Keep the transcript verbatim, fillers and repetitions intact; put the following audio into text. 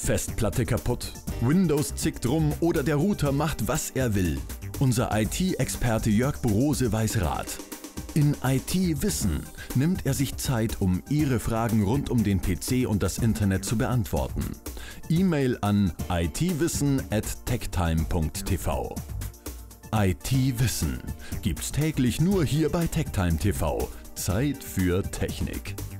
Festplatte kaputt, Windows zickt rum oder der Router macht, was er will. Unser I T-Experte Jörg Borose weiß Rat. In I T-Wissen nimmt er sich Zeit, um Ihre Fragen rund um den P C und das Internet zu beantworten. E-Mail an i t wissen at techtime punkt t v. I T-Wissen gibt's täglich nur hier bei Techtime T V. Zeit für Technik.